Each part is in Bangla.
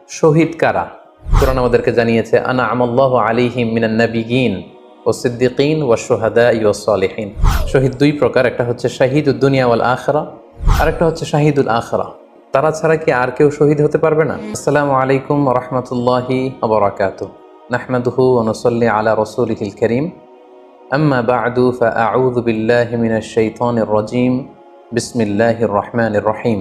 শহীদ কারা? কোরআন আমাদেরকে জানিয়েছে আনা আমাল্লাহু আলাইহিম মিনান নাবিয়িন ও সিদ্দিকিন ওয়া শুহাদা ওয়াস সালিহিন। শহীদ দুই প্রকার, একটা হচ্ছে শাহিদুদ দুনিয়া ওয়াল আখিরা, আর একটা হচ্ছে শাহিদুল আখিরা। তারা ছাড়া কি আর কেউ শহীদ হতে পারবে না? আসসালামু আলাইকুম ওয়া রাহমাতুল্লাহি ওয়া বারাকাতুহু। নাহমাদুহু ওয়া নুসাল্লি আলা রাসূলিহিল কারীম। আম্মা বা'দু ফাআউযু বিল্লাহি মিনাশ শাইতানির রাজীম। বিসমিল্লাহির রহমানির রহিম।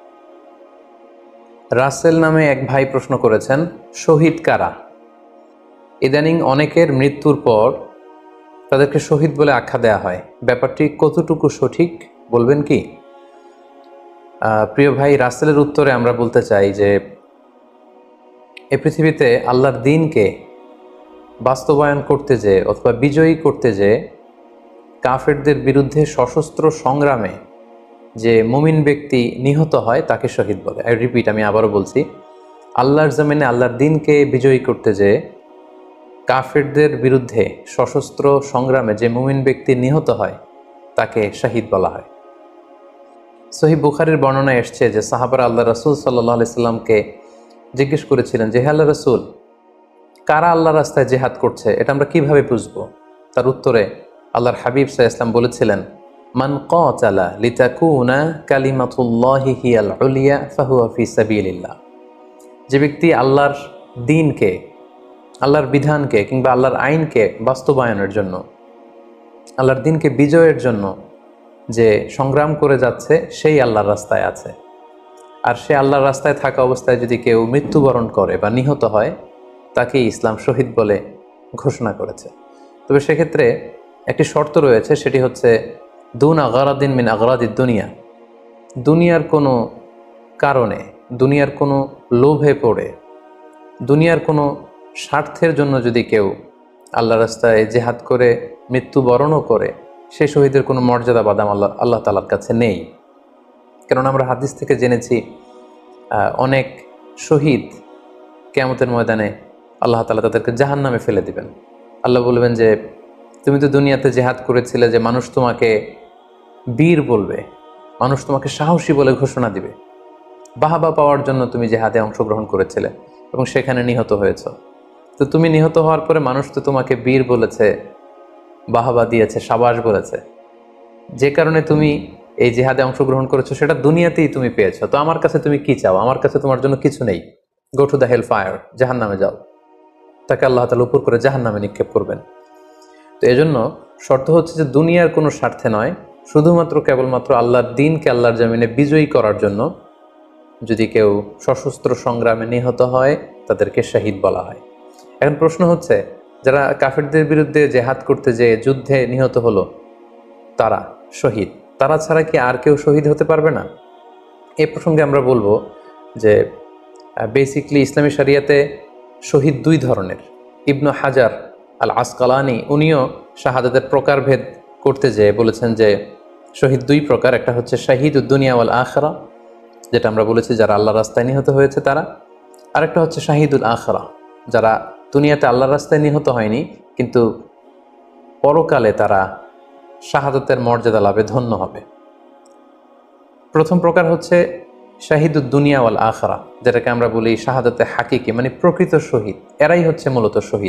রাসেল নামে এক ভাই প্রশ্ন করেছেন, শহীদ কারা? ইদানিং অনেকের মৃত্যুর পর তাদেরকে শহীদ বলে আখ্যা দেয়া হয়। ব্যাপারটি কতটুকু সঠিক বলবেন কি? প্রিয় ভাই, রাসেলের উত্তরে আমরা বলতে চাই যে এ পৃথিবীতে আল্লাহর দ্বীনকে বাস্তবায়ন করতে যে অথবা বিজয়ী করতে যে কাফেরদের বিরুদ্ধে সশস্ত্র সংগ্রামে যে মুমিন ব্যক্তি নিহত হয় তাকে শহীদ বলে। আমি আবারও বলছি, আল্লাহর জমিনে আল্লাহর দ্বীনকে বিজয়ী করতে যে কাফেরদের বিরুদ্ধে সশস্ত্র সংগ্রামে যে মুমিন ব্যক্তি নিহত হয় তাকে শহীদ বলা হয়। সহিহ বুখারীর বর্ণনায় এসছে যে সাহাবারা আল্লাহ রাসূল সাল্লাল্লাহু আলাইহি সাল্লামকে জিজ্ঞেস করেছিলেন যে, হে আল্লাহর রাসূল, কারা আল্লাহর রাস্তায় জিহাদ করছে এটা আমরা কিভাবে বুঝবো? তার উত্তরে আল্লাহর হাবিব সাল্লাল্লাহু আলাইহি ওয়াসাল্লাম বলেছিলেন, মান কাতালা লিতাকুনা কালিমাতুল্লাহি হিয়াল উলিয়া ফাহুয়া ফি সাবিলিল্লাহ। যে ব্যক্তি আল্লাহর দ্বীনকে, আল্লাহর বিধানকে কিংবা আল্লাহর আইনকে বাস্তবায়নের জন্য, আল্লাহর দ্বীনকে বিজয়ের জন্য যে সংগ্রাম করে যাচ্ছে সেই আল্লাহর রাস্তায় আছে। আর সে আল্লাহর রাস্তায় থাকা অবস্থায় যদি কেউ মৃত্যুবরণ করে বা নিহত হয় তাকে ইসলাম শহীদ বলে ঘোষণা করেছে। তবে সেক্ষেত্রে একটি শর্ত রয়েছে, সেটি হচ্ছে দুন আগারাদিন মিন আগারাদিদ দুনিয়া। দুনিয়ার কোনো কারণে, দুনিয়ার কোনো লোভে পড়ে, দুনিয়ার কোনো স্বার্থের জন্য যদি কেউ আল্লাহ রাস্তায় জিহাদ করে মৃত্যুবরণও করে, সেই শহীদের কোনো মর্যাদা বাদাম আল্লাহ তাআলার কাছে নেই। কেননা আমরা হাদিস থেকে জেনেছি অনেক শহীদ কিয়ামতের ময়দানে আল্লাহ তাআলা তাদেরকে জাহান্নামে ফেলে দিবেন। আল্লাহ বলবেন যে তুমি তো দুনিয়াতে জিহাদ করেছিলে, যে মানুষ তোমাকে বীর বলবে, মানুষ তোমাকে সাহসী বলে ঘোষণা দিবে, বাহাবা পাওয়ার জন্য তুমি জিহাদে অংশগ্রহণ করেছিলে এবং সেখানে নিহত হয়েছ। তো তুমি নিহত হওয়ার পরে মানুষ তো তোমাকে বীর বলেছে, বাহাবা দিয়েছে, সাবাস বলেছে, যে কারণে তুমি এই জিহাদে অংশগ্রহণ করেছো সেটা দুনিয়াতেই তুমি পেয়েছো। তো আমার কাছে তুমি কি চাও? আমার কাছে তোমার জন্য কিছু নেই। Go to the hell fire, জাহান্নামে যাও। তাকে আল্লাহ তাআলা উপর করে জাহান্নামে নিক্ষেপ করবেন। তো এজন্য শর্ত হচ্ছে যে দুনিয়ার কোনো স্বার্থে নয়, শুধুমাত্র কেবলমাত্র আল্লাহর দ্বীনকে আল্লাহর জমিনে বিজয়ী করার জন্য যদি কেউ সশস্ত্র সংগ্রামে নিহত হয় তাদেরকে শহীদ বলা হয়। এখন প্রশ্ন হচ্ছে, যারা কাফেরদের বিরুদ্ধে জিহাদ করতে যে যুদ্ধে নিহত হলো তারা শহীদ, তারা ছাড়া কি আর কেউ শহীদ হতে পারবে না? এই প্রসঙ্গে আমরা বলবো যে বেসিকলি ইসলামী শরিয়াতে শহীদ দুই ধরনের। ইবনু হাজার আল আসকালানি উনিও শাহাদাতের প্রকারভেদ করতে যেয়ে বলেছেন যে শহীদ দুই প্রকার, একটা হচ্ছে শাহিদুদ দুনিয়া ওয়াল আখিরা, যেটা আমরা বলেছি যারা আল্লাহর রাস্তায় নিহত হয়েছে তারা, আরেকটা হচ্ছে শাহিদুল আখিরা, যারা দুনিয়াতে আল্লাহর রাস্তায় নিহত হয়নি কিন্তু পরকালে তারা শাহাদাতের মর্যাদা লাভে ধন্য হবে। প্রথম প্রকার হচ্ছে শাহিদুদ দুনিয়া ওয়াল আখিরা, যেটাকে আমরা বলি শাহাদাতে হাকিকি, মানে প্রকৃত শহীদ। এরাই হচ্ছে মূলত শহীদ।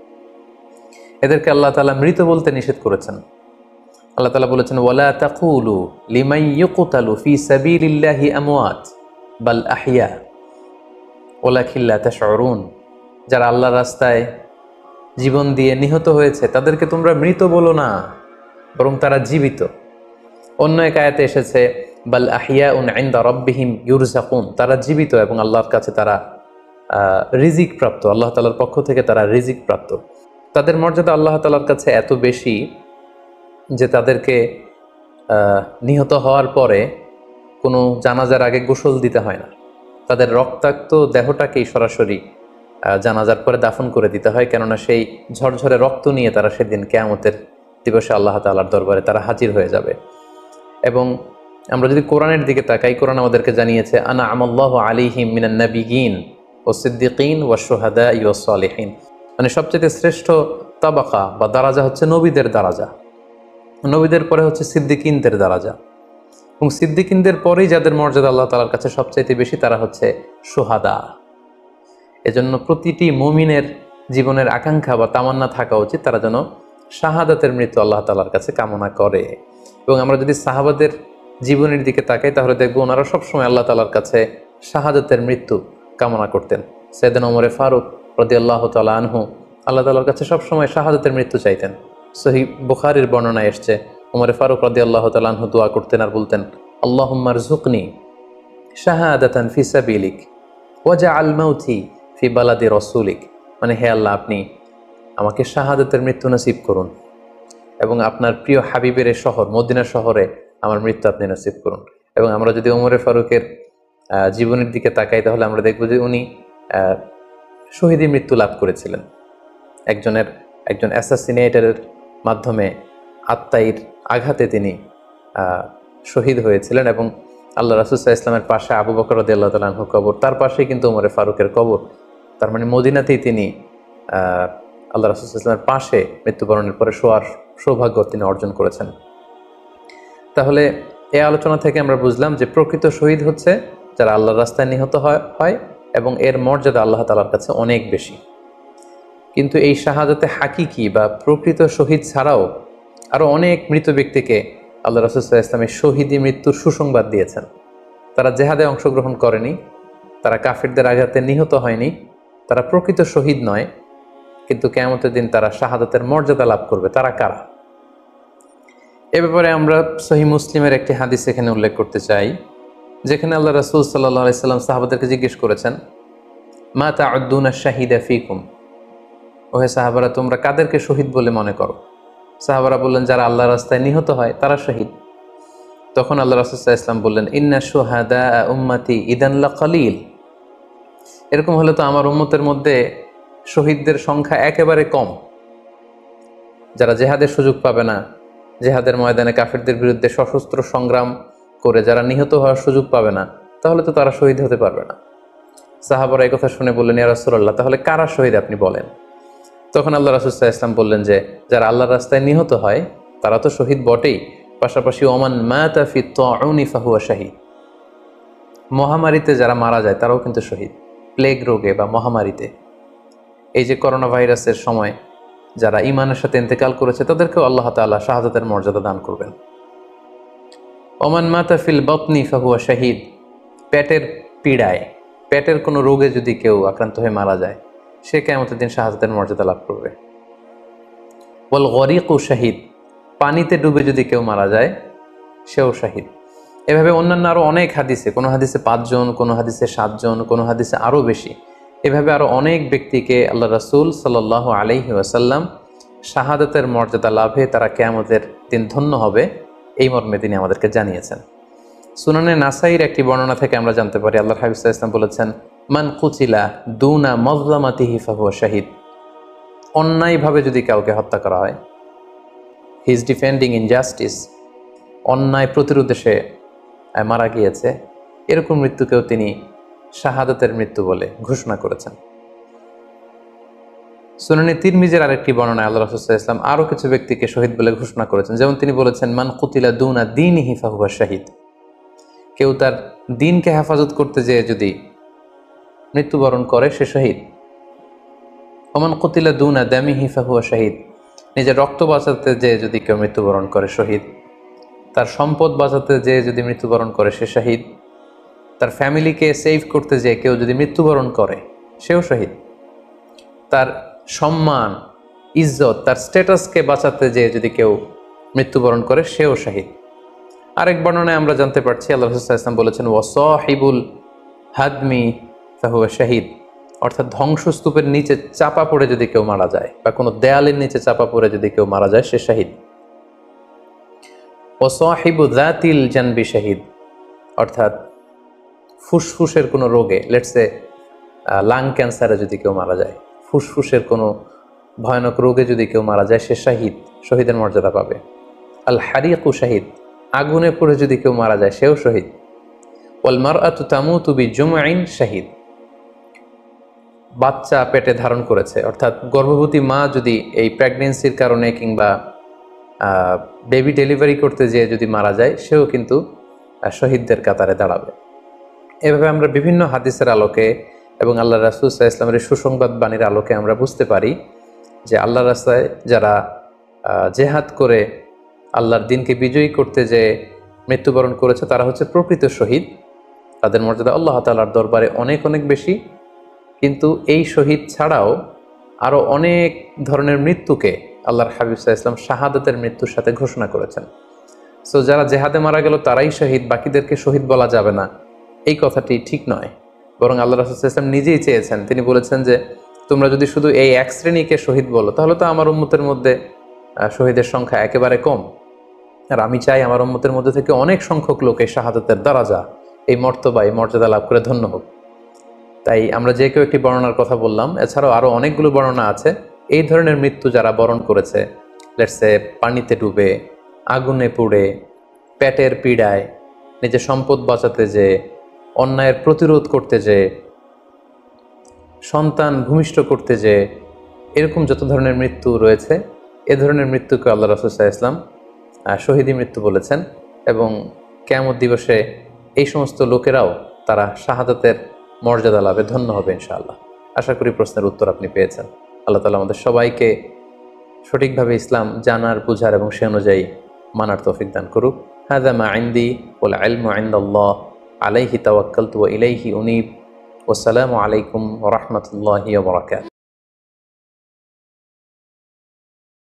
এদেরকে আল্লাহ তাআলা মৃত বলতে নিষেধ করেছেন। আল্লাহ তাআলা বলেছেন, ওয়ালা তাকুলু লিমান ইউকতালু ফি সাবিলিল্লাহি আমওয়াত বাল আহইয়া ওয়ালাকিন লা তাশউরুন। যারা আল্লাহর রাস্তায় জীবন দিয়ে নিহত হয়েছে তাদেরকে তোমরা মৃত বলো না, বরং তারা জীবিত। অন্য এক আয়াতে এসেছে বাল আহিয়াউন ইনদা রাব্বিহিম ইউরযাকুন, তারা জীবিত এবং আল্লাহর কাছে তারা রিজিক প্রাপ্ত, আল্লাহ তাআলার পক্ষ থেকে তারা রিজিক প্রাপ্ত। তাদের মর্যাদা আল্লাহ তাআলার কাছে এত বেশি যে তাদেরকে নিহত হওয়ার পরে কোনো জানাজার আগে গোসল দিতে হয় না। তাদের রক্তাক্ত দেহটাকেই সরাসরি জানাজার পরে দাফন করে দিতে হয়, কেননা সেই ঝরঝরে রক্ত নিয়ে তারা সেদিন কিয়ামতের দিবসে আল্লাহ তাআলার দরবারে তারা হাজির হয়ে যাবে। এবং আমরা যদি কোরআনের দিকে তাকাই, কোরআন আমাদেরকে জানিয়েছে আনা আমাল্লাহু আলাইহিম মিনান নাবিয়িন ওয়াস সিদ্দিকিন ওয়াশ শুহাদা ওয়াস সালিহিন, মানে সবচেয়ে শ্রেষ্ঠ তাবাকা বা দারাজা হচ্ছে নবীদের দারাজা, নবীদের পরে হচ্ছে সিদ্দিকিনদের দারাজা, এবং সিদ্দিকিনদের পরেই যাদের মর্যাদা আল্লাহ তাআলার কাছে সবচাইতে বেশি তারা হচ্ছে শুহাদা। এজন্য প্রতিটি মুমিনের জীবনের আকাঙ্ক্ষা বা তামান্না থাকা উচিত তারা যেন শাহাদাতের মৃত্যু আল্লাহ তাআলার কাছে কামনা করে। এবং আমরা যদি সাহাবাদের জীবনের দিকে তাকাই তাহলে দেখবো ওনারা সবসময় আল্লাহ তাআলার কাছে শাহাদাতের মৃত্যু কামনা করতেন। সাইয়েদনা ওমর ফারুক রাদিয়াল্লাহু তাআলা আনহু আল্লাহ তাআলার কাছে সবসময় শাহাদাতের মৃত্যু চাইতেন। সহিহ বুখারীর বর্ণনায় এসছে ওমর ফারুক রাদিয়াল্লাহু তাআলা আনহু দোয়া করতেন আর বলতেন, আল্লাহুম্মা রযুকনি শাহাদাতান ফি সাবিলিক ওয়াজআল মাউতি ফি বালাদি রাসূলিক, মানে হে আল্লাহ আপনি আমাকে শাহাদাতের মৃত্যু নসিব করুন এবং আপনার প্রিয় হাবিবের শহর মদিনা শহরে আমার মৃত্যু আপনি নসিব করুন। এবং আমরা যদি ওমর ফারুকের জীবনের দিকে তাকাই তাহলে আমরা দেখব যে উনি শহীদি মৃত্যু লাভ করেছিলেন। একজন অ্যাসাসিনেটরের মাধ্যমে আত্মাইর আঘাতে তিনি শহীদ হয়েছিলেন এবং আল্লাহ রাসূল সাল্লাল্লাহু আলাইহি ওয়াসাল্লামের পাশে আবু বকর রাদিয়াল্লাহু তাআলা আনহু কবর, তার পাশেই কিন্তু ওমর ফারুকের কবর। তার মানে মদিনাতেই তিনি আল্লাহ রাসূল সাল্লাল্লাহু আলাইহি ওয়াসাল্লামের পাশে মৃত্যুবরণের পরে শোয়ার সৌভাগ্য তিনি অর্জন করেছেন। তাহলে এই আলোচনা থেকে আমরা বুঝলাম যে প্রকৃত শহীদ হচ্ছে যারা আল্লাহর রাস্তায় নিহত হয় এবং এর মর্যাদা আল্লাহ তাআলার কাছে অনেক বেশি। কিন্তু এই শাহাদাতে হাকিকি বা প্রকৃত শহীদ ছাড়াও আরও অনেক মৃত ব্যক্তিকে আল্লাহ রাসূল সাল্লাল্লাহু আলাইহি ওয়াসাল্লাম শহীদি মৃত্যুর সুসংবাদ দিয়েছেন। তারা জেহাদে অংশগ্রহণ করেনি, তারা কাফিরদের আঘাতে নিহত হয়নি, তারা প্রকৃত শহীদ নয়, কিন্তু কিয়ামতের দিন তারা শাহাদাতের মর্যাদা লাভ করবে। তারা কারা? এ ব্যাপারে আমরা সহিহ মুসলিমের একটি হাদিস এখানে উল্লেখ করতে চাই, যেখানে আল্লাহ রাসূল সাল্লাল্লাহু আলাইহি ওয়াসাল্লাম সাহাবাদেরকে জিজ্ঞেস করেছেন, মা তা'উদ্দুনা শাহিদা ফীকুম, ওহে সাহাবারা তোমরা কাদেরকে শহীদ বলে মনে করো? সাহাবারা বললেন যারা আল্লাহর রাস্তায় নিহত হয় তারা শহীদ। তখন আল্লাহ রাসূল সাল্লাল্লাহু আলাইহি ওয়াসাল্লাম বললেন, ইন্না শুহাদা উম্মতি ইদান লাকালিল, এরকম হলে তো আমার উম্মতের মধ্যে শহীদদের সংখ্যা একেবারে কম। যারা জেহাদের সুযোগ পাবে না, জেহাদের ময়দানে কাফিরদের বিরুদ্ধে সশস্ত্র সংগ্রাম করে যারা নিহত হওয়ার সুযোগ পাবে না, তাহলে তো তারা শহীদ হতে পারবে না। সাহাবারা এই কথা শুনে বললেন, ইয়া রাসূলুল্লাহ তাহলে কারা শহীদ আপনি বলেন। তখন আল্লাহ রাসূল সাল্লাল্লাহু আলাইহি ওয়াসাল্লাম বললেন যে যারা আল্লাহর রাস্তায় নিহত হয় তারা তো শহীদ বটেই, পাশাপাশি ওমান মাতা ফি তাউনি ফাহুয়া শাহীদ, মহামারীতে যারা মারা যায় তারাও কিন্তু শহীদ। প্লেগ রোগে বা মহামারীতে, এই যে করোনা ভাইরাসের সময় যারা ঈমানের সাথে ইন্তেকাল করেছে তাদেরকেও আল্লাহ তাআলা শাহাদাতের মর্যাদা দান করবেন। ওমান মাতা ফিল বাতনি ফাহুয়া শাহীদ, পেটের পীড়ায়, পেটের কোনো রোগে যদি কেউ আক্রান্ত হয়ে মারা যায় সে কিয়ামতের দিন শাহাদাতের মর্যাদা লাভ করবে। ওয়াল গরিকু শাহীদ, পানিতে ডুবে যদি কেউ মারা যায় সেও শাহীদ। এভাবে অন্যান্য আরও অনেক হাদিসে, কোনো হাদিসে 5 জন, কোনো হাদিসে 7 জন, কোনো হাদিসে আরও বেশি, এভাবে আরও অনেক ব্যক্তিকে আল্লাহ রাসূল সাল্লাল্লাহু আলাইহি ওয়াসাল্লাম শাহাদাতের মর্যাদা লাভে তারা কিয়ামতের দিন ধন্য হবে এই মর্মে তিনি আমাদেরকে জানিয়েছেন। সুনানে নাসাইর একটি বর্ণনা থেকে আমরা জানতে পারি আল্লাহর হাবিব সাল্লাল্লাহু আলাইহি ওয়াসাল্লাম বলেছেন, মান কুতিলা দুনা মাজলামাতিহি ফাহুয়া শাহীদ, অন্যায়ভাবে যদি কাউকে হত্যা করা হয়, হি ইজ ডিফেন্ডিং ইনজাস্টিস, অন্যায় প্রতিরোধে সে মারা গিয়েছে, এরকম মৃত্যুকেও তিনি শাহাদাতের মৃত্যু বলে ঘোষণা করেছেন। সুনানে তিরমিজির আরেকটি বর্ণনায় আল্লাহ রাসূল সাল্লাল্লাহু আলাইহি ওয়াসাল্লাম আরও কিছু ব্যক্তিকে শহীদ বলে ঘোষণা করেছেন। যেমন তিনি বলেছেন, মান কুতিলা দুনা দীনিহি ফাহুয়া শাহীদ, কেউ তার দিনকে হেফাজত করতে যেয়ে যদি মৃত্যুবরণ করে সে শহীদ। ওমান কুতিলা দুনা দামিহি ফাহুয়া শাহীদ, নিজের রক্ত বাঁচাতে যেয়ে যদি কেউ মৃত্যুবরণ করে শহীদ। তার সম্পদ বাঁচাতে যেয়ে যদি মৃত্যুবরণ করে সে শহীদ। তার ফ্যামিলিকে সেভ করতে যেয়ে কেউ যদি মৃত্যুবরণ করে সেও শহীদ। তার সম্মান, ইজ্জত, তার স্ট্যাটাসকে বাঁচাতে যেয়ে যদি কেউ মৃত্যুবরণ করে সেও শহীদ। আরেক বর্ণনায় আমরা জানতে পারছি আল্লাহ রাসূল সাল্লাল্লাহু আলাইহি ওয়াসাল্লাম বলেছেন, ওয়াসাহিবুল হাদমি ফাহুয়া শাহীদ, অর্থাৎ ধ্বংসস্তূপের নিচে চাপা পড়ে যদি কেউ মারা যায় বা কোনো দেয়ালের নিচে চাপা পড়ে যদি কেউ মারা যায় সে শহীদ। ওয়াসাহিবু যাতিল জানবি শাহীদ, অর্থাৎ ফুসফুসের কোনো রোগে, লেটসে লাং ক্যান্সারে যদি কেউ মারা যায়, ফুসফুসের কোনো ভয়ানক রোগে যদি কেউ মারা যায় সে শাহীদ, শহীদের মর্যাদা পাবে। আল হারিকু শাহীদ, আগুনে পড়ে যদি কেউ মারা যায় সেও শহীদ। ওয়াল মারআতু তামুতু বিজুমআইন শাহীদ, বাচ্চা পেটে ধারণ করেছে, অর্থাৎ গর্ভবতী মা যদি এই প্রেগনেন্সির কারণে কিংবা বেবি ডেলিভারি করতে যেয়ে যদি মারা যায় সেও কিন্তু শহীদদের কাতারে দাঁড়াবে। এভাবে আমরা বিভিন্ন হাদিসের আলোকে এবং আল্লাহ রাসূল সাল্লাল্লাহু আলাইহি ইসলামের সুসংবাদ বাণীর আলোকে আমরা বুঝতে পারি যে আল্লাহর রাস্তায় যারা জেহাদ করে আল্লাহর দিনকে বিজয়ী করতে যে মৃত্যুবরণ করেছে তারা হচ্ছে প্রকৃত শহীদ। তাদের মর্যাদা আল্লাহ তাআলার দরবারে অনেক অনেক বেশি। কিন্তু এই শহীদ ছাড়াও আরও অনেক ধরনের মৃত্যুকে আল্লাহর হাবিব সাল্লাল্লাহু আলাইহি ওয়াসাল্লাম শাহাদাতের মৃত্যুর সাথে ঘোষণা করেছেন। সো যারা জেহাদে মারা গেল তারাই শহীদ, বাকিদেরকে শহীদ বলা যাবে না, এই কথাটি ঠিক নয়। বরং আল্লাহ রাসূল সাল্লাল্লাহু আলাইহি ওয়াসাল্লাম নিজেই চেয়েছেন, তিনি বলেছেন যে তোমরা যদি শুধু এই এক শ্রেণীকে শহীদ বলো তাহলে তো আমার উম্মতের মধ্যে শহীদের সংখ্যা একেবারে কম। আর আমি চাই আমার উম্মতের মধ্যে থেকে অনেক সংখ্যক লোক এই শাহাদাতের দারাজা, এই মর্তবা, এই মর্যাদা লাভ করে ধন্য হোক। তাই আমরা যে কেউ একটি বর্ণনার কথা বললাম, এছাড়াও আরও অনেকগুলো বর্ণনা আছে। এই ধরনের মৃত্যু যারা বরণ করেছে, লেটসে পানিতে ডুবে, আগুনে পুড়ে, পেটের পীড়ায়, নিজের সম্পদ বাঁচাতে যে, অন্যায়ের প্রতিরোধ করতে যে, সন্তান ভূমিষ্ঠ করতে যে, এরকম যত ধরনের মৃত্যু রয়েছে এ ধরনের মৃত্যুকে আল্লাহ রাসূল সাল্লাল্লাহু আলাইহি ওয়াসাল্লাম শহীদি মৃত্যু বলেছেন। এবং কিয়ামত দিবসে এই সমস্ত লোকেরাও তারা শাহাদাতের মর্যাদা লাভে ধন্য হবে ইনশাআল্লাহ। আশা করি প্রশ্নের উত্তর আপনি পেয়েছেন। আল্লাহ তাআলা আমাদের সবাইকে সঠিকভাবে ইসলাম জানার, বুঝার এবং সে অনুযায়ী মানার তৌফিক দান করুক। হাযা মা ইনদি ওয়াল ইলমু ইনদাল্লাহ আলাইহি তাওয়াক্কালতু ওয়া ইলাইহি উনীব। ওয়াসসালামু আলাইকুম ওয়া রাহমাতুল্লাহি ওয়া বারাকাতুহু।